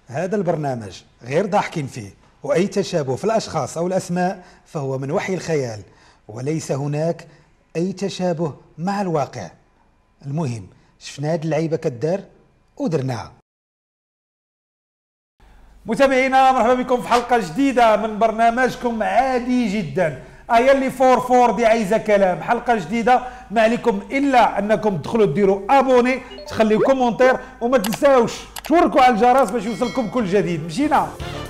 هذا البرنامج غير ضاحكين فيه، وأي تشابه في الأشخاص أو الأسماء فهو من وحي الخيال، وليس هناك أي تشابه مع الواقع. المهم شفنا هاد اللعيبة كدار ودرناها. متابعينا مرحبا بكم في حلقة جديدة من برنامجكم عادي جدا. يلي فور دي عايزة كلام. حلقة جديدة ما عليكم إلا أنكم تدخلوا ديروا أبوني، تخليوا كومنتير، وما تنساوش توركوا على الجرس باش يوصلكم كل جديد. مشينا.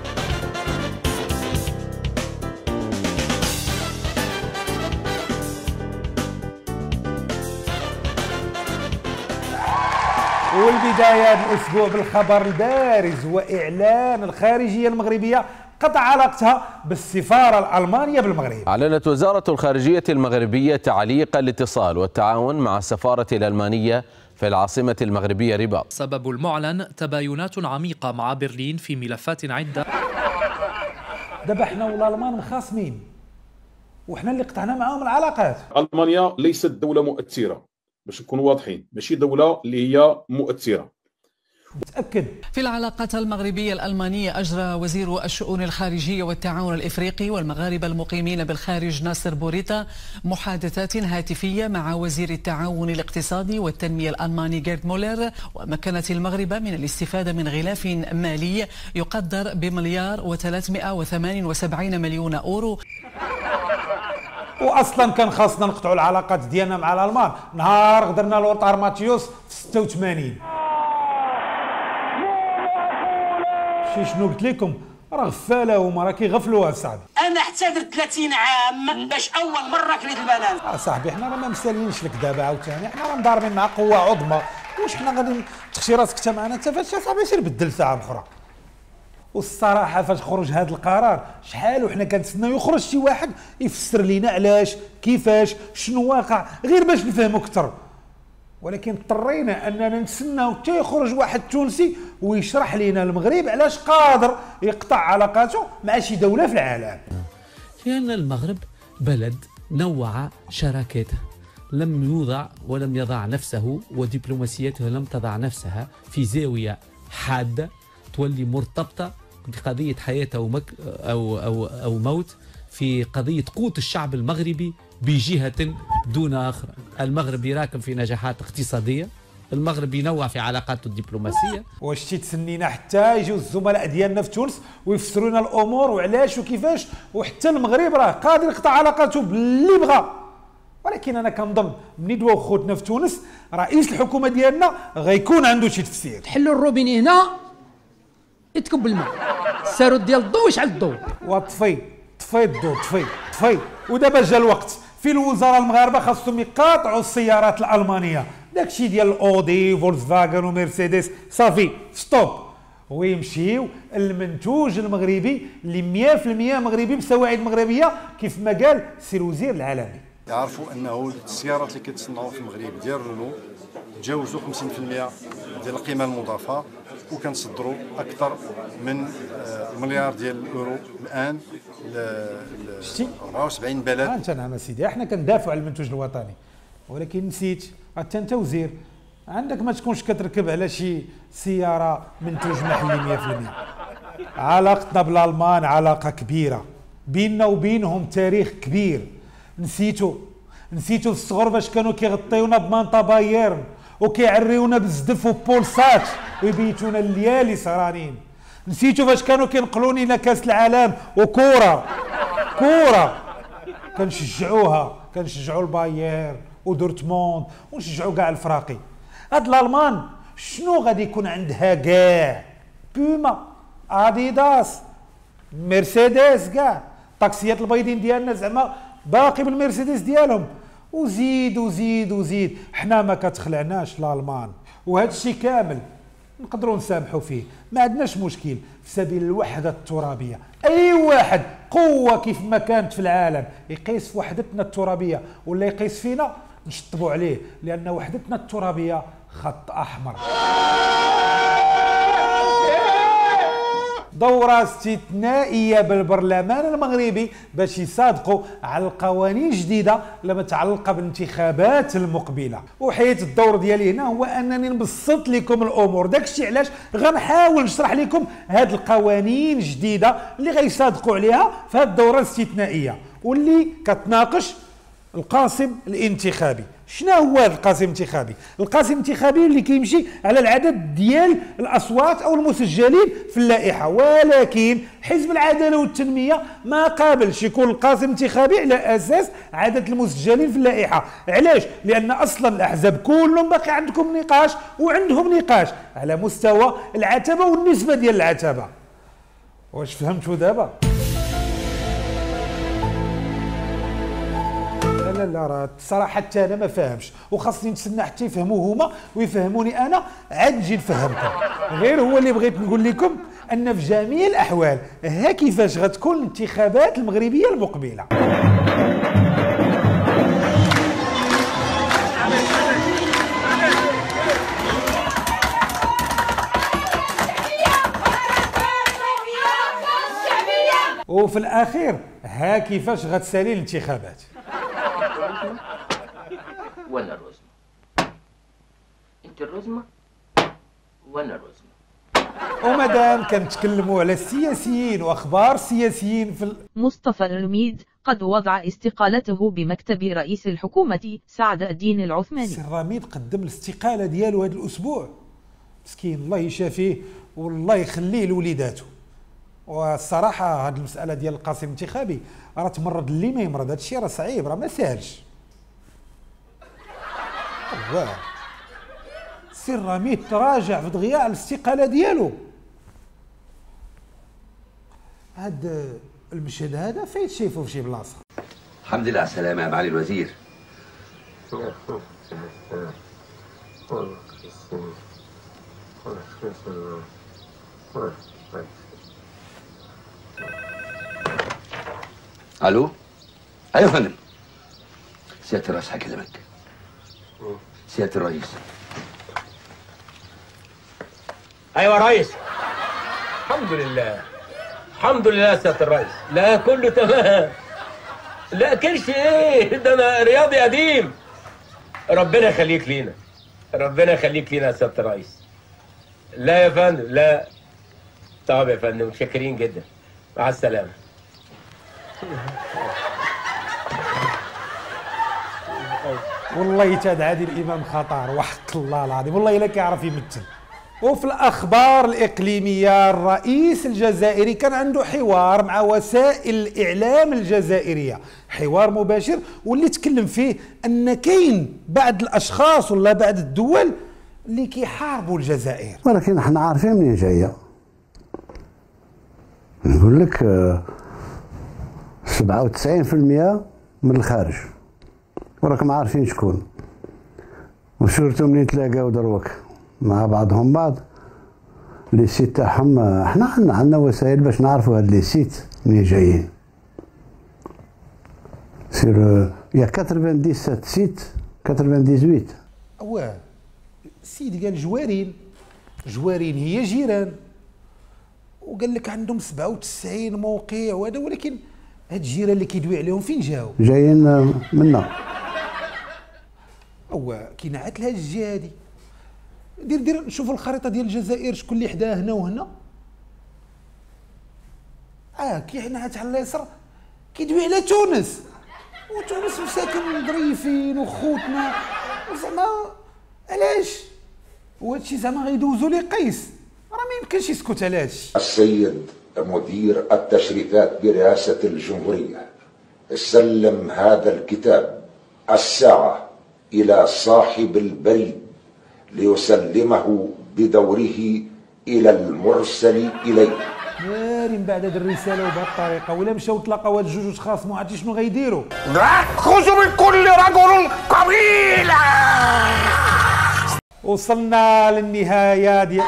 والبداية الأسبوع بالخبر البارز، وإعلان الخارجية المغربية قطع علاقتها بالسفارة الألمانية بالمغرب. أعلنت وزارة الخارجية المغربية تعليق الاتصال والتعاون مع السفارة الألمانية في العاصمة المغربية رباط. سبب المعلن تباينات عميقة مع برلين في ملفات عدة. دابا حنا والألمان مخاصمين وحنا اللي قطعنا معاهم العلاقات. ألمانيا ليست دولة مؤثرة، باش نكونوا واضحين، ماشي دولة اللي هي مؤثرة. متأكد. في العلاقات المغربية الألمانية أجرى وزير الشؤون الخارجية والتعاون الإفريقي والمغاربة المقيمين بالخارج ناصر بوريتا محادثات هاتفية مع وزير التعاون الاقتصادي والتنمية الألماني جيرد مولر، ومكنت المغرب من الاستفادة من غلاف مالي يقدر ب1,378,000,000 أورو. واصلا كان خاصنا نقطعوا العلاقات ديالنا مع الالمان نهار غدرنا لوطار ماتيوس في 86. شنو قلت لكم؟ راه غفاله هما، راه كيغفلوها صاحبي. انا حتى درت 30 عام باش اول مره كريت البنان. صاحبي حنا راه ما مسالينش لك دابا عاوتاني، حنا راه مضاربين مع قوه عظمى. واش حنا غادي تخشي راسك حتى معنا انت؟ فاش صاحبي سير بدل ساعه اخرى. والصراحه فاش خرج هذا القرار شحال وحنا كنتسناو يخرج شي واحد يفسر لينا علاش كيفاش شنو واقع، غير باش نفهموا اكثر. ولكن اضطرينا اننا نتسناو حتى يخرج واحد تونسي ويشرح لنا المغرب علاش قادر يقطع علاقاته مع شي دوله في العالم. لأن المغرب بلد نوع شراكاته، لم يوضع ولم يضع نفسه، ودبلوماسيته لم تضع نفسها في زاوية حادة تولي مرتبطة بقضية حياة أو موت، في قضية قوت الشعب المغربي بجهة دون أخرى. المغرب يراكم في نجاحات اقتصادية، المغرب ينوع في علاقاته الدبلوماسية. واش تسنينا حتى يجيو الزملاء ديالنا في تونس ويفسروا لنا الأمور وعلاش وكيفاش، وحتى المغرب راه قادر يقطع علاقاته باللي بغى. ولكن أنا كنظن ملي دواو خوتنا في تونس رئيس الحكومة ديالنا غيكون عنده شي تفسير. حلوا الروبيني هنا يتكب الماء، السارود ديال الضوء يشعل الضوء، وطفي الضوء، طفي. ودابا جا الوقت في الوزراء المغاربه خاصهم يقاطعوا السيارات الالمانيه، داكشي ديال الاودي فولكسفاغن ومرسيدس، صافي ستوب، ويمشيو المنتوج المغربي اللي 100% مغربي بسواعد مغربيه كيف ما قال سي الوزير العالمي. يعرفوا انه السيارات اللي كيتصنعوا في المغرب ديال رونو تجاوزوا 50% ديال القيمه المضافه، وكنصدروا اكثر من مليار ديال الاورو الان ل 74 بلد. انت نعم سيدي، احنا كندافعوا على المنتوج الوطني، ولكن نسيت حتى انت وزير عندك ما تكونش كتركب على شي سياره منتوج محلي 100%. علاقتنا بالالمان علاقه كبيره، بيننا وبينهم تاريخ كبير. نسيتوا في الصغر باش كانوا كيغطيونا بمانطا بايرن وكيعريونا بالزدف وبولسات ويبيتونا الليالي سهرانين. نسيتوا فاش كانوا كينقلوني لنا كاس العالم وكوره كنشجعوا البايرن ودورتموند ونشجعوا كاع الفراقي. هاد الالمان شنو غادي يكون عندها كاع؟ بوما، اديداس، مرسيدس، كاع الطاكسيات البيضين ديالنا زعما باقي بالمرسيدس ديالهم، وزيد. حنا ما كتخلعناش الالمان، وهذا الشيء كامل نقدروا نسامحوا فيه، ما عندناش مشكل في سبيل الوحده الترابيه. اي واحد قوه كيف ما كانت في العالم يقيس في وحدتنا الترابيه ولا يقيس فينا نشطبوا عليه، لان وحدتنا الترابيه خط احمر. دورة استثنائية بالبرلمان المغربي باش يصادقوا على القوانين الجديدة اللي متعلقة بالانتخابات المقبلة. وحيت الدور ديالي هنا هو انني نبسط لكم الامور، داكشي علاش غنحاول نشرح لكم هاد القوانين الجديدة اللي غيصادقوا عليها في هاد الدورة الاستثنائية واللي كتناقش القاسم الانتخابي. شنو هو القاسم الانتخابي؟ القاسم الانتخابي اللي كيمشي على العدد ديال الاصوات او المسجلين في اللائحه، ولكن حزب العداله والتنميه ما قابلش يكون القاسم الانتخابي على اساس عدد المسجلين في اللائحه. علاش؟ لان اصلا الاحزاب كلهم باقي عندكم نقاش وعندهم نقاش على مستوى العتبه والنسبه ديال العتبه. واش فهمتوا دابا؟ لا راه الصراحه حتى انا ما فاهمش، وخاصني نتسنى حتى يفهموا هما ويفهموني انا، عاد نجي نفهمكم. غير هو اللي بغيت نقول لكم ان في جميع الاحوال ها كيفاش غتكون الانتخابات المغربيه المقبله. وفي الاخير ها كيفاش غتسالي الانتخابات. وانا الرزمة، انت الرزمة وانا الرزمة. ومادام كنتكلموا على السياسيين واخبار السياسيين مصطفى الرميد قد وضع استقالته بمكتب رئيس الحكومة سعد الدين العثماني. سي الرميد قدم الاستقالة ديالو هذا الاسبوع، مسكين الله يشافيه والله يخليه لوليداته. والصراحة هذه المسألة ديال القاسم الانتخابي راه تمرض اللي ما يمرض، هذا الشيء راه صعيب، راه ما ساهلش. واه سي الرميد تراجع في دغيا على الاستقالة ديالو. هاد المشهد هذا فايت شايفه في شي بلاصة. الحمد لله على السلامة يا معالي الوزير. الو؟ ايوه يا فندم. سيادة الرئيس هكلمك. سيادة الرئيس. ايوه يا ريس. الحمد لله. الحمد لله يا سيادة الرئيس. لا كله تمام. لا كرش ايه؟ ده انا رياضي قديم. ربنا يخليك لينا. ربنا يخليك لينا يا سيادة الرئيس. لا يا فندم لا. طب يا فندم متشكرين جدا. مع السلامة. والله تاد عادل الامام خطر وحق الله العظيم، والله الا كيعرف يمثل. وفي الاخبار الاقليميه الرئيس الجزائري كان عنده حوار مع وسائل الاعلام الجزائريه، حوار مباشر واللي تكلم فيه ان كاين بعض الاشخاص ولا بعض الدول اللي كيحاربوا الجزائر. ولكن احنا عارفين منين جايه. نقول لك 97% من الخارج، وراكم عارفين شكون. وشورتو منين تلاقاو دروك مع بعضهم بعض لي سيت تاعهم. احنا عندنا وسائل باش نعرفوا هاد لي سيت منين جايين. سير يا 97 سيت 98. واه السيد قال جوارين هي جيران، وقال لك عندهم 97 موقع وهذا، ولكن هاد الجيران اللي كيدوي عليهم فين جاو؟ جايين منا. كي نعت لها الجهه هادي. دير نشوفوا الخريطه ديال الجزائر شكون اللي حداه هنا وهنا. كي نعت على اليسار كيدوي على تونس، وتونس مساكن ظريفين وخوتنا، زعما علاش؟ وهادشي زعما غيدوزوا لي قيس، راه ما يمكنش يسكت على هادشي. السيد مدير التشريفات برئاسة الجمهورية سلم هذا الكتاب الساعة إلى صاحب البريد ليسلمه بدوره إلى المرسل إليه. ناري من بعد هذه الرسالة وبهذه الطريقة، ولا مشاو تلاقاو هاد الجوج وتخاصموا، عرفتي شنو غيديروا؟ نأخذ من كل رجل قبيلة. وصلنا للنهاية ديال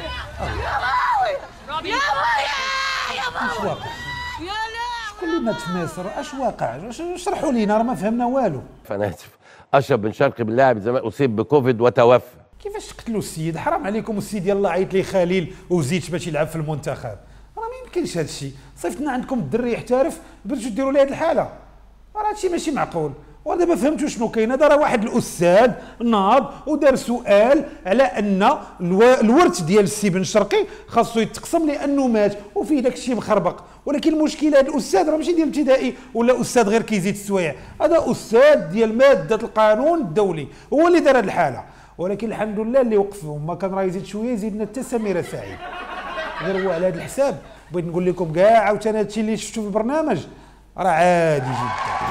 اش واقع؟ شكون اللي مات في مصر؟ اش واقع؟ اشرحوا لينا، راه ما فهمنا والو. انا اسف. اشرف بن شرقي باللاعب زمان اصيب بكوفيد وتوفى. كيفاش تقتلوا السيد؟ حرام عليكم، السيد يلا عيط لي خليل وزيد باش يلعب في المنتخب، راه ما كاينش هذا الشيء. صيفطنا عندكم الدري يحترف بديتوا ديروا ليه هذه الحاله، راه هادشي ماشي معقول. ودابا فهمتوا شنو كاين. هذا راه واحد الاستاذ ناض ودار سؤال على ان الورث ديال السي بن شرقي خاصو يتقسم لانه مات وفيه داك الشيء مخربق. ولكن المشكله هذا الاستاذ راه ماشي ديال ابتدائي ولا استاذ غير كيزيد السوايع، هذا استاذ ديال ماده القانون الدولي هو اللي دار هذه الحاله. ولكن الحمد لله اللي وقفهم، ما كان راه يزيد شويه يزيدنا حتى سميره سعيد. غير هو على هذا الحساب بغيت نقول لكم كاع عاوتاني هذا الشيء اللي شفتوا في البرنامج راه عادي جدا.